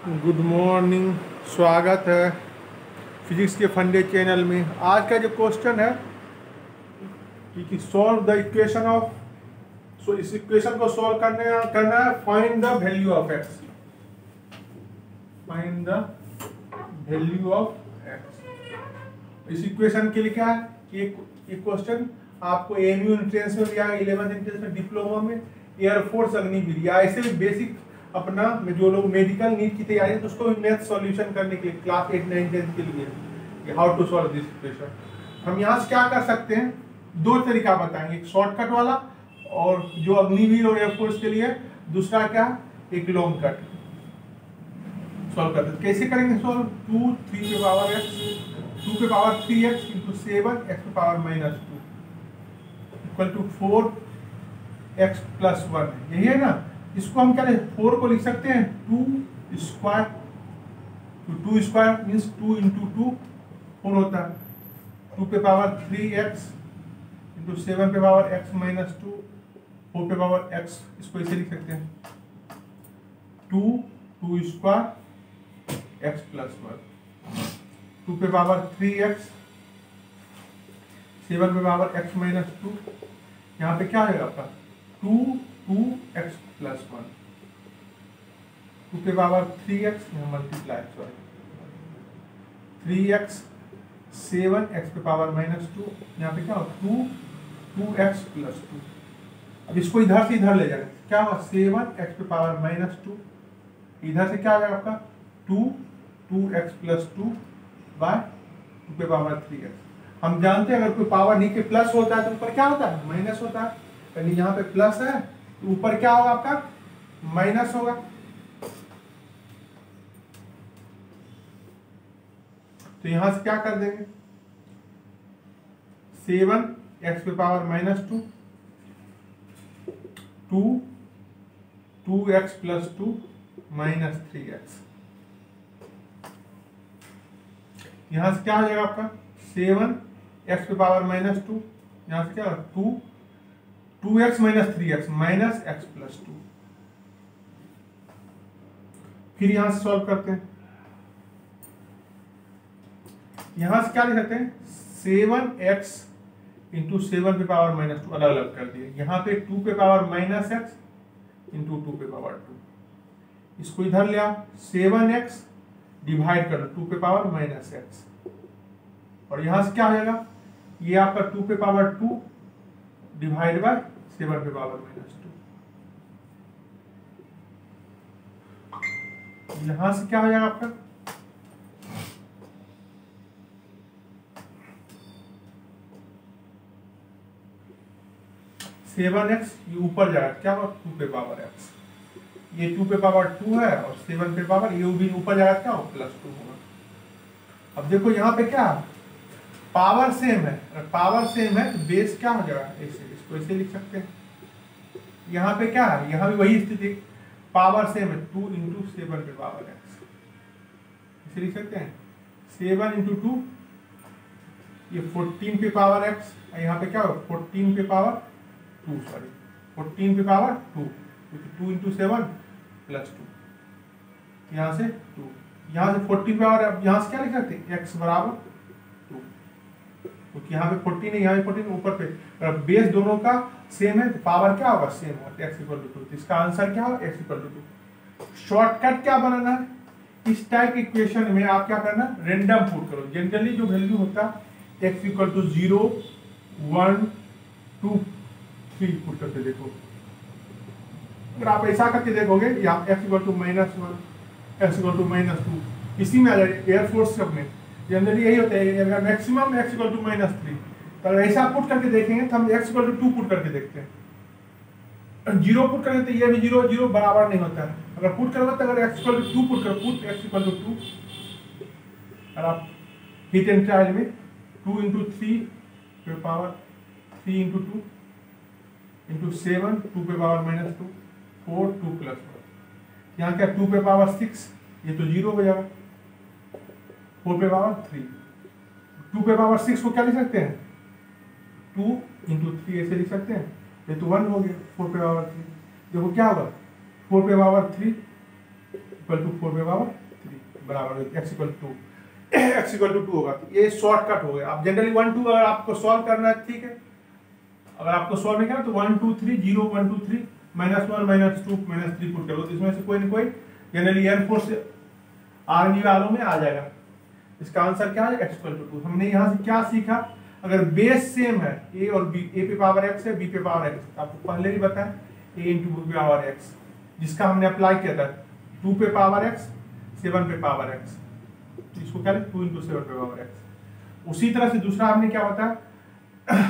Good morning. स्वागत है physics के फंडे चैनल में। आज का जो क्वेश्चन है कि solve the equation of, so इस इक्वेशन को सॉल्व करना है find the value of x. Find the value of x. इस इक्वेशन के लिए क्या है कि एक क्वेश्चन आपको एमयू एंट्रेंस में दिया, 11th एंट्रेंस में, डिप्लोमा में, एयरफोर्स अग्निवीर, या ऐसे भी बेसिक अपना जो लोग मेडिकल नीट की तैयारी है तो उसको भी मैथ सॉल्यूशन करने के लिए क्लास 8, 9, 10 के लिए how to solve this equation. हम यहाँ से क्या कर सकते हैं, दो तरीका बताएंगे, एक शॉर्टकट वाला और जो अग्निवीर और एयरफोर्स के लिए, दूसरा क्या, एक लॉन्ग कट। सॉल्व करते हैं, कैसे करेंगे सॉल्व। 2 3 पे पावर x, 2 पे पावर 3x इंटू 7 x पे power -2 equal to 4x plus 1। यही है ना। इसको हम क्या लिखें, 4 को लिख सकते हैं 2 स्क्वायर, तो 2 स्क्वायर मीन्स 2 इंटू 2 4 होता है। 2 पे पावर 3x इंटू 7 पे पावर x -2 4 पे पावर x, इसको इसे लिख सकते हैं 2 स्क्वायर x प्लस 1। 2 पे पावर 3x 7 पे पावर x -2, यहाँ पे क्या है आपका 2x प्लस 1। 2 पे पावर 3x यहाँ मल्टीप्लाई, सॉरी 3x 7x पे पावर -2, यहाँ पे क्या हो 2x प्लस 2। अब इसको इधर से इधर ले जाएंगे, क्या होगा 7x पे पावर -2, इधर से क्या आ जाएगा आपका 2x प्लस 2 बाय 2 पे पावर 3x। हम जानते हैं अगर कोई पावर नीचे प्लस होता है तो ऊपर क्या होता है, माइनस होता है। यानी यहाँ पे प्लस है तो ऊपर क्या होगा आपका माइनस होगा। तो यहां से क्या कर देंगे 7x पे power -2 2x plus 2 minus 3x। यहां से क्या हो जाएगा आपका 7x पे पावर -2, यहां से क्या 2x minus 3x minus x plus 2। फिर यहां से सॉल्व करते हैं, यहां से क्या लिख सकते हैं 7x इंटू 7 पे पावर -2 अलग अलग कर दिए, यहां पे 2 पे पावर -x इंटू 2 पे पावर 2, इसको इधर ले आओ 7x डिवाइड कर दो 2 पे पावर -x, और यहां से क्या हो जाएगा ये आपका 2 पे पावर 2 डिवाइड बाय 7 पे पावर -2। यहां से क्या हो जाएगा आपका 7x, ये ऊपर जाएगा क्या होगा 2 पे पावर x, ये 2 पे पावर 2 है और 7 पे पावर, ये भी ऊपर जाएगा क्या हो +2 होगा। अब देखो यहाँ पे क्या पावर सेम है, अगर पावर सेम है तो बेस क्या हो जाएगा ऐसे, इसको ऐसे लिख सकते हैं। यहाँ पे क्या है, यहाँ भी वही स्थिति, पावर सेम है 2 इंटू 7 पे पावर x, इसे लिख सकते हैं 7 इंटू 2, ये 14 पे पावर x, यहाँ पे क्या होगा 14 पे पावर 2, सॉरी 14 पे पावर 2, 2 इंटू 7 प्लस 2, यहाँ से 2, यहाँ से 14 पे पावर, अब यहाँ से क्या लिख सकते हैं x बराबर 2, क्योंकि यहाँ पे 14 है, यहाँ पे 14 ऊपर पे, अगर बेस दोनों का सेम है तो पावर क्या होगा सेम होगा, x इक्वल टू 2। इसका आंसर क्या होगा x इक्वल टू 2। शॉर्टकट क्या बनाना है, इस टाइप इक्वेशन में आप क्या करना रेंडम पुट करो, जनरली जो वैल्यू होता है x इक्वल टू 0 1 2 3 पुट करके देखो। अगर आप ऐसा करके देखोगे या x equal to -1 x equal to -2, इसी में आ जाए एयरफोर्स सब में जनरली यही होता है, अगर मैक्सिमम x इक्वल टू -3, तो अगर ऐसा पुट करके देखेंगे तो हम x इक्वल टू 2 पुट करके देखते हैं। 0 पुट करेंगे तो ये भी 0 0 बराबर नहीं होता है, अगर पुट करोगे तो अगर x इक्वल टू 2 पुट करो, पुट x इक्वल टू 2, और आप हिट एंड ट्रायल में 2 इंटू 3 पे पावर 3 इंटू 2 इंटू 7 2 पे पावर -2 4 2 प्लस 1, यहाँ क्या 2 पे पावर 6, ये तो 0 हो जाएगा, 4 पे पावर 3, 2 पे पावर 6 को क्या लिख सकते हैं 2 इंटू 3 ऐसे लिख सकते हैं, ये तो 1 हो गया 4 पे पावर 3। देखो क्या होगा 4 पे पावर 3 इक्वल टू 4 पे पावर 3 बराबर x इक्वल टू 2 होगा। तो ये शॉर्टकट हो गया। अब जनरली 1 2 अगर आपको सॉल्व करना है ठीक है, अगर आपको सॉल्व नहीं करना तो 1 2 3 0 1 2 3 -1 -2 -3 पुट करो, तो इसमें से कोई ना कोई जनरली एयरफोर्स आर्मी वालों में आ जाएगा। इसका आंसर क्या है x इक्वल टू 2। हमने यहाँ से क्या सीखा, अगर बेस सेम है a और b, a पे पावर x है b पे पावर x, आपको पहले ही बताया a इंटू b पे पावर x, जिसका हमने अप्लाई किया था 2 पे पावर x 7 पे पावर x, तो इसको क्या लिखें 2 इंटू 7 पे पावर x। उसी तरह से दूसरा हमने क्या बताया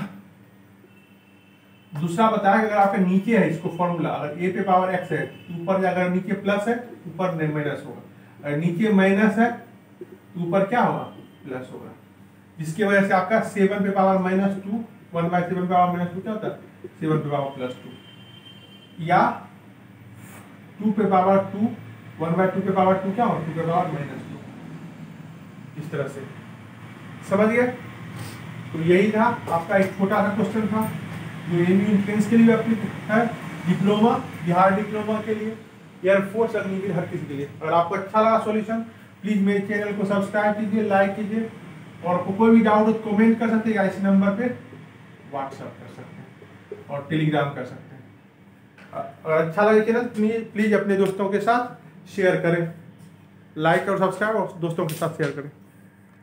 दूसरा बताया कि अगर आपके नीचे है इसको फॉर्मूला, अगर a पे पावर x है तो ऊपर जाकर नीचे प्लस है ऊपर माइनस होगा, अगर नीचे माइनस है तो ऊपर क्या होगा प्लस होगा, जिसकी वजह से आपका 7 पे पावर -2 1/7 पे पावर -2 क्या होता है 7 पे पावर +2, या 2 पे पावर 2 1/2 पे पावर 2 क्या होगा 2 पे पावर -2। इस तरह से समझ गए। तो यही था आपका एक छोटा सा क्वेश्चन था जो एंट्रेंस के लिए एप्लीकेबल है, डिप्लोमा बिहार डिप्लोमा के लिए, एयरफोर्स अग्निवीर हर किसी के लिए। अगर आपको अच्छा लगा सॉल्यूशन प्लीज मेरे चैनल को सब्सक्राइब कीजिए, लाइक कीजिए, और कोई भी डाउट हो तो कमेंट कर सकते हैं या इस नंबर पे व्हाट्सएप कर सकते हैं और टेलीग्राम कर सकते हैं। अगर अच्छा लगे चैनल प्लीज अपने दोस्तों के साथ शेयर करें, लाइक और सब्सक्राइब और दोस्तों के साथ शेयर करें।